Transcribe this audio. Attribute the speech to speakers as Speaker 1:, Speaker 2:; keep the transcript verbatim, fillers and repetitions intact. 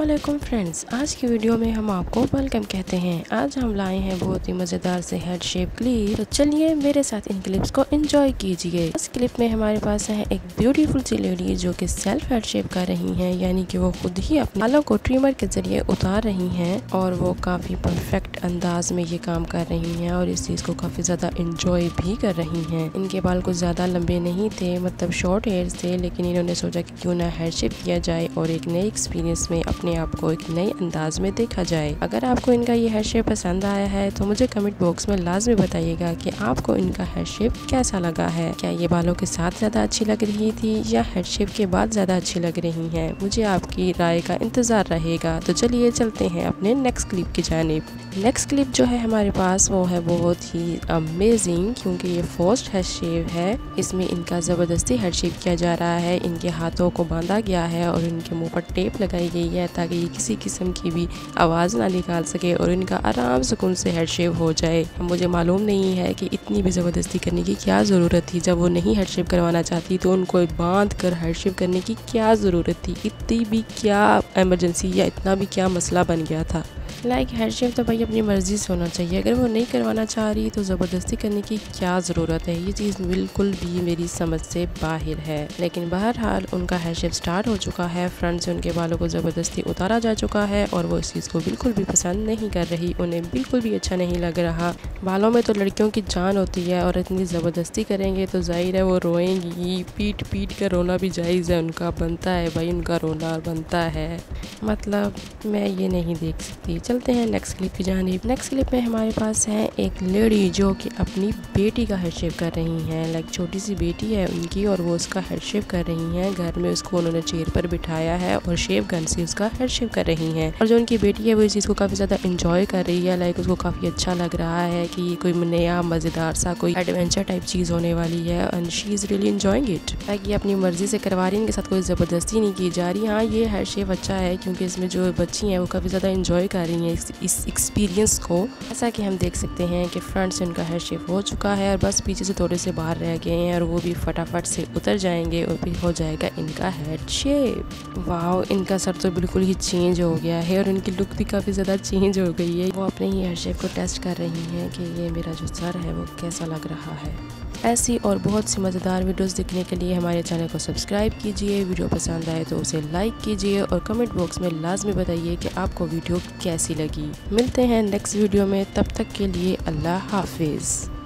Speaker 1: अस्सलामुअलैकुम फ्रेंड्स, आज की वीडियो में हम आपको वेलकम कहते हैं। आज हम लाए हैं बहुत ही मज़ेदार से हेड शेप क्लिप। तो चलिए मेरे साथ इन क्लिप्स को एंजॉय कीजिए। इस क्लिप में हमारे पास है एक ब्यूटीफुल सी लेडी जो कि सेल्फ हेड शेप कर रही हैं, यानी कि वो खुद ही अपने बालों को ट्रिमर के जरिए उतार रही हैं और वो काफ़ी परफेक्ट अंदाज में ये काम कर रही हैं और इस चीज़ को काफ़ी ज़्यादा इंजॉय भी कर रही हैं। इनके बाल कुछ ज़्यादा लंबे नहीं थे, मतलब शॉर्ट हेयर्स थे, लेकिन इन्होंने सोचा कि क्यों ना हेड शेप किया जाए और एक नए एक्सपीरियंस में अपने आप को एक नए अंदाज में देखा जाए। अगर आपको इनका ये हेड शेप पसंद आया है तो मुझे कमेंट बॉक्स में लाजमी बताइएगा कि आपको इनका हेड शेप कैसा लगा है। क्या ये बालों के साथ ज़्यादा अच्छी लग रही थी या हेड शेप के बाद ज़्यादा अच्छी लग रही हैं? मुझे आपकी राय का इंतज़ार रहेगा। तो चलिए चलते हैं अपने नेक्स्ट क्लिप की जानिब। नेक्स्ट क्लिप जो है हमारे पास वो है बहुत ही अमेजिंग, क्योंकि ये फर्स्ट हेड शेप है। इसमें इनका ज़बरदस्ती हेड शेप किया जा रहा है। इनके हाथों को बांधा गया है और इनके मुंह पर टेप लगाई गई है ताकि ये किसी किस्म की भी आवाज़ ना निकाल सके और इनका आराम सुकून से हेड शेप हो जाए। मुझे मालूम नहीं है कि इतनी भी ज़बरदस्ती करने की क्या ज़रूरत थी। जब वो नहीं हेड शेप करवाना चाहती तो उनको बांध कर हेड शेप करने की क्या ज़रूरत थी? इतनी भी क्या एमरजेंसी या इतना भी क्या मसला बन गया था? लाइक हेड शेप तो भाई अपनी मर्ज़ी से होना चाहिए। अगर वो नहीं करवाना चाह रही तो ज़बरदस्ती करने की क्या ज़रूरत है? ये चीज़ बिल्कुल भी मेरी समझ से बाहर है। लेकिन बहरहाल उनका हेड शेप स्टार्ट हो चुका है। फ्रंट से उनके बालों को ज़बरदस्ती उतारा जा चुका है और वो इस चीज़ को बिल्कुल भी पसंद नहीं कर रही। उन्हें बिल्कुल भी अच्छा नहीं लग रहा। बालों में तो लड़कियों की जान होती है और इतनी ज़बरदस्ती करेंगे तो जाहिर है वो रोएंगी। पीट पीट कर रोना भी जायज़ है, उनका बनता है भाई, उनका रोना बनता है। मतलब मैं ये नहीं देख सकती। चलते हैं नेक्स्ट क्लिप की जानिब। नेक्स्ट क्लिप में हमारे पास है एक लेडी जो कि अपनी बेटी का हेड शेप कर रही हैं। लाइक छोटी सी बेटी है उनकी और वो उसका हेड शेप कर रही हैं। घर में उसको उन्होंने चेयर पर बिठाया है और शेव गन से उसका हेड शेप कर रही हैं। और जो उनकी बेटी है वो इस चीज़ को काफ़ी ज़्यादा इंजॉय कर रही है। लाइक उसको काफ़ी अच्छा लग रहा है कि ये कोई नया मज़ेदार सा कोई एडवेंचर टाइप चीज़ होने वाली है and she is really enjoying it. Like ये अपनी मर्जी से करवा रही है, इनके साथ कोई ज़बरदस्ती नहीं की जा रही। हाँ, ये हेड शेप अच्छा है क्योंकि इसमें जो बच्ची हैं वो काफ़ी ज़्यादा इंजॉय कर रही हैं इस, इस एक्सपीरियंस को। ऐसा कि हम देख सकते हैं कि फ्रंट से उनका हेड शेप हो चुका है और बस पीछे से थोड़े से बाहर रह गए हैं और वो भी फटाफट से उतर जाएंगे और फिर हो जाएगा इनका हेड शेप। वाह, इनका सर तो बिल्कुल ही चेंज हो गया है और इनकी लुक भी काफ़ी ज़्यादा चेंज हो गई है। वो अपने ही हेड शेप को टेस्ट कर रही हैं कि ये मेरा जो सर है वो कैसा लग रहा है। ऐसी और बहुत सी मज़ेदार वीडियोस देखने के लिए हमारे चैनल को सब्सक्राइब कीजिए। वीडियो पसंद आए तो उसे लाइक कीजिए और कमेंट बॉक्स में लाजमी बताइए कि आपको वीडियो कैसी लगी। मिलते हैं नेक्स्ट वीडियो में, तब तक के लिए अल्लाह हाफिज़।